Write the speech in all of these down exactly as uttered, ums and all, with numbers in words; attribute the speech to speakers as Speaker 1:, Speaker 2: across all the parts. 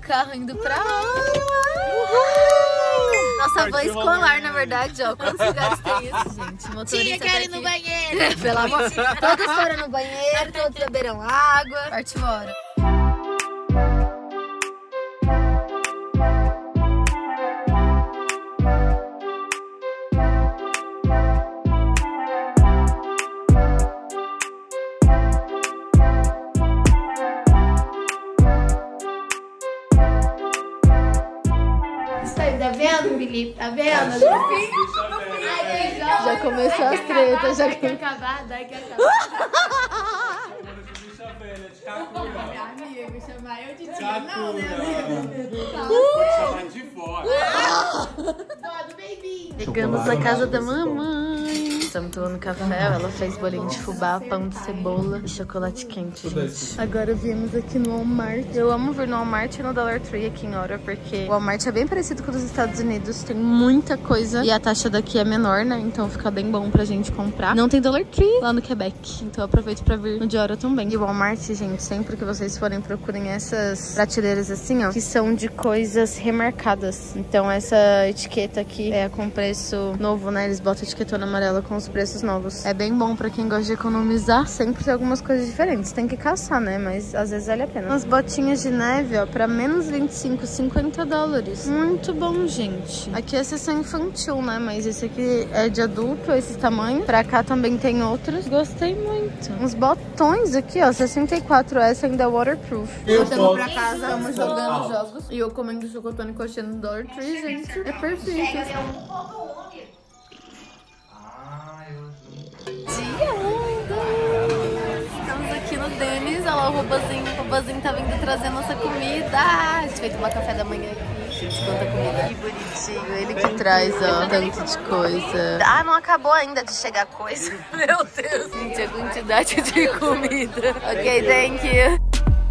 Speaker 1: carro indo pra aula. Nossa van escolar, na verdade, ó. Quantos lugares tem isso, gente? Motorista
Speaker 2: Tia, quero ir no banheiro.
Speaker 1: É, pelo amor. Todos foram no banheiro, todos beberam água. Parte fora.
Speaker 2: Tá vendo, Felipe? Tá vendo? No fim, no fim. Ai,
Speaker 1: Já começou as tretas. Já
Speaker 2: Daí quer acabar, daí quer acabar. Amigo, chamar eu de tia. Não, né, amigo?
Speaker 3: Chamar de vó.
Speaker 2: Dó do bebinho.
Speaker 1: Chegamos na casa da mamãe. Estamos tomando café, ela fez bolinho de fubá, pão de cebola e chocolate quente, gente. Agora viemos aqui no Walmart. Eu amo vir no Walmart e no Dollar Tree aqui em Aura, porque o Walmart é bem parecido com os Estados Unidos, tem muita coisa e a taxa daqui é menor, né? Então fica bem bom pra gente comprar. Não tem Dollar Tree lá no Quebec, então eu aproveito pra vir no de Aura também. E o Walmart, gente, sempre que vocês forem, procurem essas prateleiras assim, ó, que são de coisas remarcadas. Então essa etiqueta aqui é com preço novo, né? Eles botam a etiquetona amarela com os preços novos. É bem bom pra quem gosta de economizar. Sempre tem algumas coisas diferentes. Tem que caçar, né? Mas às vezes vale a pena. Umas botinhas de neve, ó, pra menos vinte e cinco, cinquenta dólares. Muito bom, gente. Aqui é a seção infantil, né? Mas esse aqui é de adulto, esse tamanho. Pra cá também tem outros. Gostei muito. Uns botões aqui, ó, sessenta e quatro. Essa ainda é waterproof. Voltamos pra casa, estamos jogando jogos. E eu comendo chocotone coxinha no Dollar Tree, gente. É perfeito. Estamos aqui no Dennis, olha lá o robozinho. O robozinho tá vindo trazer nossa comida. A gente vai tomar café da manhã aqui. Gente, quanta comida. Que bonitinho, ele que traz, ó, tanto de coisa. Ah, não acabou ainda de chegar coisa. Meu Deus, gente, a quantidade de comida. Ok, thank you.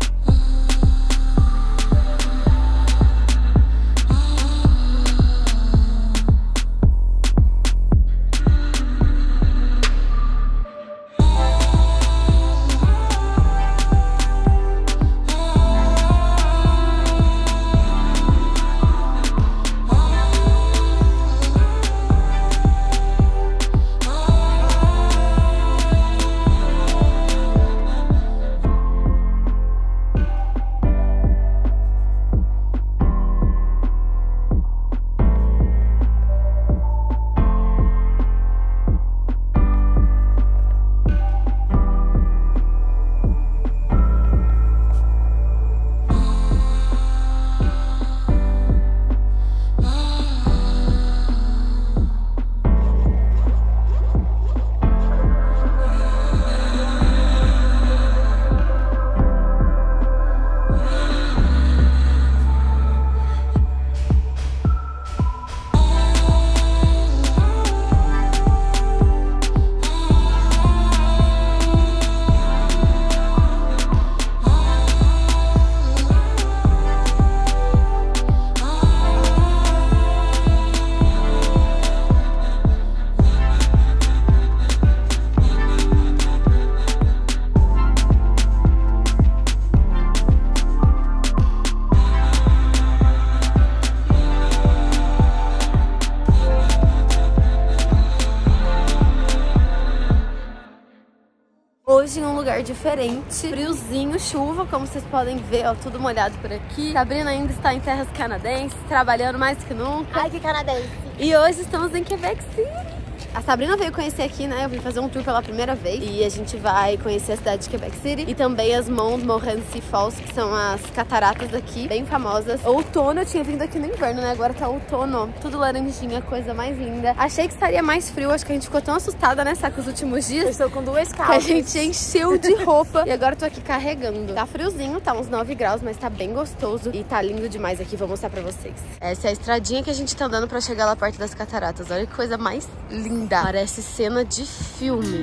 Speaker 1: Hoje em um lugar diferente, friozinho, chuva, como vocês podem ver, ó, tudo molhado por aqui. Sabrina ainda está em terras canadenses, trabalhando mais que nunca.
Speaker 2: Ai, que canadense.
Speaker 1: E hoje estamos em Quebec City. A Sabrina veio conhecer aqui, né? Eu vim fazer um tour pela primeira vez. E a gente vai conhecer a cidade de Quebec City. E também as Montmorency Falls, que são as cataratas daqui, bem famosas. Outono, eu tinha vindo aqui no inverno, né? Agora tá outono, tudo laranjinha, coisa mais linda. Achei que estaria mais frio, acho que a gente ficou tão assustada, né, Saca, os últimos dias.
Speaker 2: Eu estou com duas
Speaker 1: Que
Speaker 2: calças.
Speaker 1: a gente encheu de roupa. E agora eu tô aqui carregando. Tá friozinho, tá uns nove graus, mas tá bem gostoso. E tá lindo demais aqui, vou mostrar pra vocês. Essa é a estradinha que a gente tá andando pra chegar lá perto das cataratas. Olha que coisa mais linda. Parece cena de filme.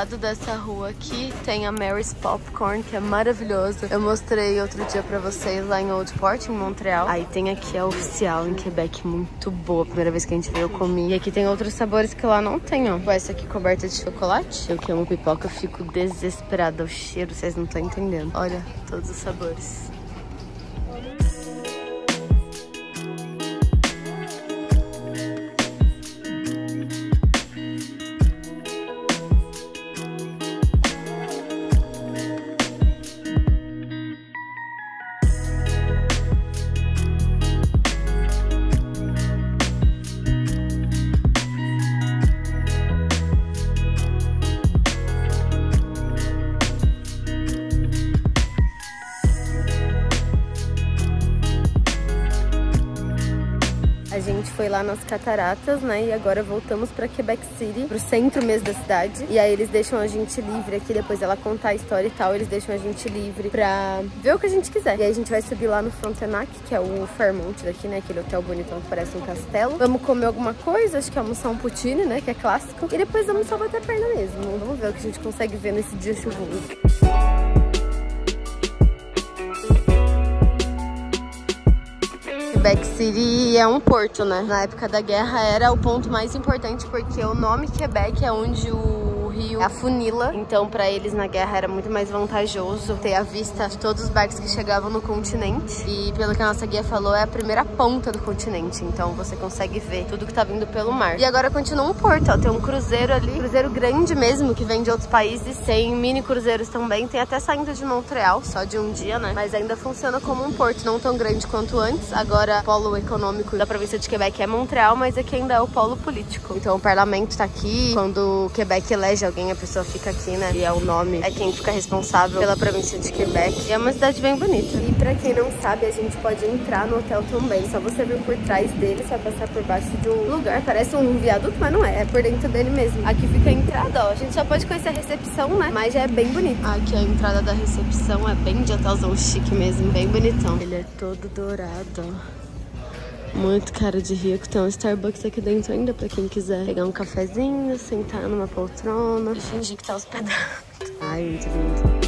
Speaker 1: lado dessa rua aqui tem a Mary's Popcorn, que é maravilhoso. Eu mostrei outro dia pra vocês lá em Old Port, em Montreal. Aí tem aqui a oficial em Quebec, muito boa. Primeira vez que a gente veio eu comi. E aqui tem outros sabores que lá não tem, ó. Essa aqui coberta de chocolate. Eu que amo pipoca, eu fico desesperada. O cheiro, vocês não estão entendendo. Olha, todos os sabores. A gente foi lá nas cataratas, né? E agora voltamos pra Quebec City, pro centro mesmo da cidade. E aí eles deixam a gente livre aqui, depois dela contar a história e tal, eles deixam a gente livre pra ver o que a gente quiser. E aí a gente vai subir lá no Frontenac, que é o Fairmont daqui, né? Aquele hotel bonitão que parece um castelo. Vamos comer alguma coisa, acho que é almoçar um poutine, né? Que é clássico. E depois vamos só bater a perna mesmo. Vamos ver o que a gente consegue ver nesse dia chuvoso. Quebec City é um porto, né? Na época da guerra era o ponto mais importante porque o nome Quebec é onde o rio afunila. Então pra eles na guerra era muito mais vantajoso ter a vista de todos os barcos que chegavam no continente. E pelo que a nossa guia falou, é a primeira ponta do continente. Então você consegue ver tudo que tá vindo pelo mar. E agora continua um porto, ó. Tem um cruzeiro ali, cruzeiro grande mesmo, que vem de outros países. Tem mini cruzeiros também. Tem até saindo de Montreal, só de um dia, né? Mas ainda funciona como um porto, não tão grande quanto antes. Agora o polo econômico da província de Quebec é Montreal, mas aqui ainda é o polo político. Então o parlamento tá aqui. Quando o Quebec elege alguém, a pessoa fica aqui, né? E é o nome, é quem fica responsável pela província de Quebec. E é uma cidade bem bonita. E pra quem não sabe, a gente pode entrar no hotel também. Só você vir por trás dele, você vai passar por baixo de um lugar. Parece um viaduto, mas não é. É por dentro dele mesmo. Aqui fica a entrada, ó. A gente só pode conhecer a recepção, né? Mas já é bem bonito. Aqui a entrada da recepção é bem de hotelzão chique mesmo. Bem bonitão. Ele é todo dourado, ó. Muito cara de rico. Tem um Starbucks aqui dentro ainda pra quem quiser pegar um cafezinho, sentar numa poltrona e fingir que tá hospedado. Ai, muito lindo.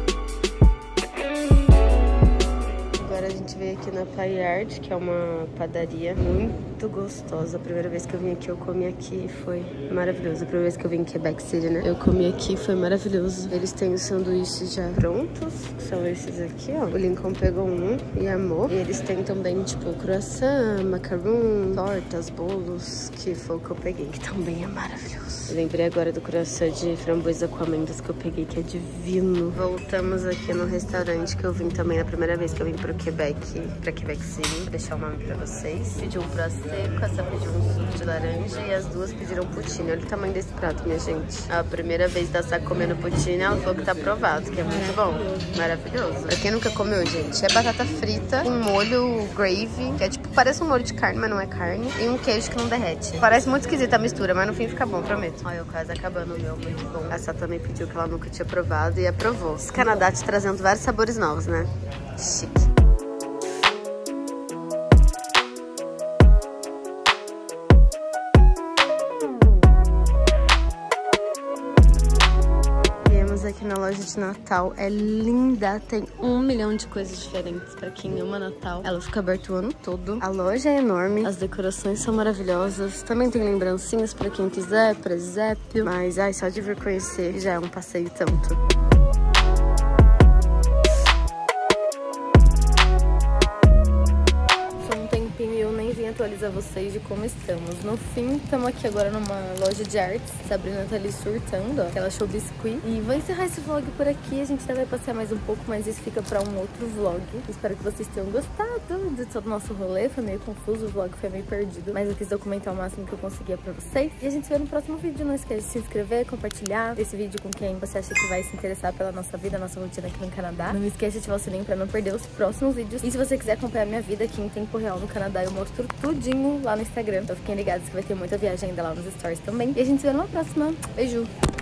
Speaker 1: Agora a gente veio aqui na Paillard, que é uma padaria muito gostosa. A primeira vez que eu vim aqui, eu comi aqui, foi maravilhoso. A primeira vez que eu vim em Quebec City, né? Eu comi aqui, foi maravilhoso. Eles têm os sanduíches já prontos, que são esses aqui, ó. O Lincoln pegou um e amou. E eles têm também, tipo, croissant, macaron, tortas, bolos, que foi o que eu peguei, que também é maravilhoso. Eu lembrei agora do croissant de framboesa com amêndoas que eu peguei, que é divino. Voltamos aqui no restaurante que eu vim também na primeira vez que eu vim pro Quebec, pra Quebec City. Vou deixar o nome pra vocês. Pedi um prato seco, essa pediu um suco de laranja e as duas pediram poutine. Olha o tamanho desse prato, minha gente. A primeira vez da Sá comendo poutine, ela falou que tá provado, que é muito bom. Maravilhoso. Pra quem nunca comeu, gente, é batata frita com molho gravy, que é tipo, parece um molho de carne, mas não é carne, e um queijo que não derrete. Parece muito esquisita a mistura, mas no fim fica bom, prometo. Olha, eu quase acabando o meu, muito bom. A Sá também pediu que ela nunca tinha provado e aprovou. Esse Canadá te trazendo vários sabores novos, né? Chique. Aqui na loja de Natal, é linda, tem um milhão de coisas diferentes pra quem ama Natal. Ela fica aberta o ano todo, a loja é enorme, as decorações são maravilhosas, também tem lembrancinhas pra quem quiser, presépio, mas ai, só de vir conhecer já é um passeio tanto. Atualizar vocês de como estamos. No fim, estamos aqui agora numa loja de artes. Sabrina tá ali surtando, ó, que ela achou biscuit. E vou encerrar esse vlog por aqui. A gente ainda vai passear mais um pouco, mas isso fica pra um outro vlog. Espero que vocês tenham gostado de todo o nosso rolê. Foi meio confuso, o vlog foi meio perdido, mas eu quis documentar o máximo que eu conseguia pra vocês. E a gente se vê no próximo vídeo. Não esquece de se inscrever, compartilhar esse vídeo com quem você acha que vai se interessar pela nossa vida, nossa rotina aqui no Canadá. Não esquece de ativar o sininho pra não perder os próximos vídeos. E se você quiser acompanhar minha vida aqui em tempo real no Canadá, eu mostro tudinho lá no Instagram. Então fiquem ligados que vai ter muita viagem ainda lá nos stories também. E a gente se vê numa próxima. Beijo!